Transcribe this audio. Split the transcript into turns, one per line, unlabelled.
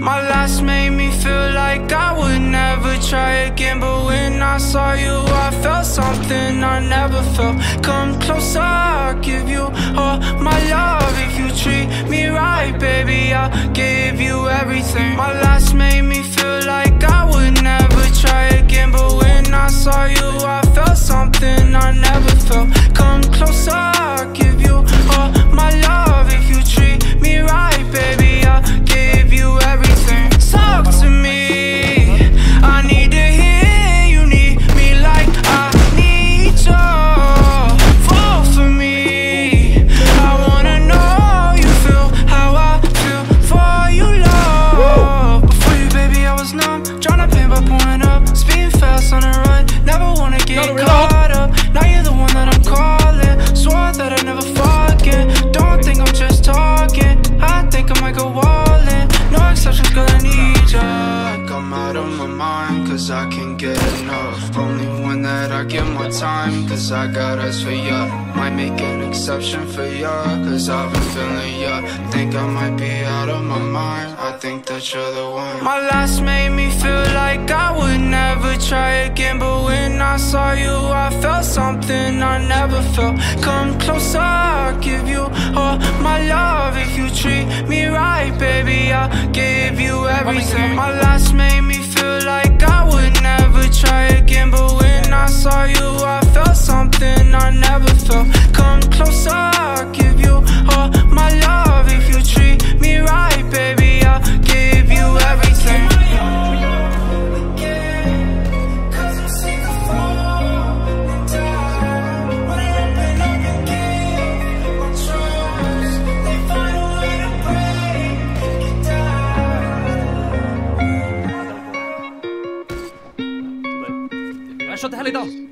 My last made me feel like I would never try again, but when I saw you I felt something I never felt. Come closer, I'll give you all my love. If you treat me right, baby, I'll give you everything. My last made me feel like I would never try again, but when I saw you I felt something I never felt. Come closer, I'll give you all my love. If you treat me right, baby, I'll give you everything. Talk to me, I need to hear you need me like I need you. Fall for me, I wanna know you feel how I feel for you, love. Before you, baby, I was numb, tryna pain by pouring up, speeding fast on the run, never wanna get caught up. Now you're the one that I'm calling, swore that I'd never fall again. Don't think I'm just talking, I think I might go all in. No exceptions, girl, I need ya. I'm out of my mind, cause I can't get enough. Only one that I give my time, cause I got eyes for ya. Might make an exception for ya, cause I've been feeling ya. Think I might be out of my mind, I think that you're the one. My last made me feel like I would never try again, but when I saw you I felt something I never felt. Come closer, I'll give you all my love. If you treat me right, baby, I'll give you everything. My last made me feel like I would never try again, but when I saw you I felt something I never felt. Come closer, I'll give you all my love. If you treat me right, baby, I'll give you everything.
Shut the hell down.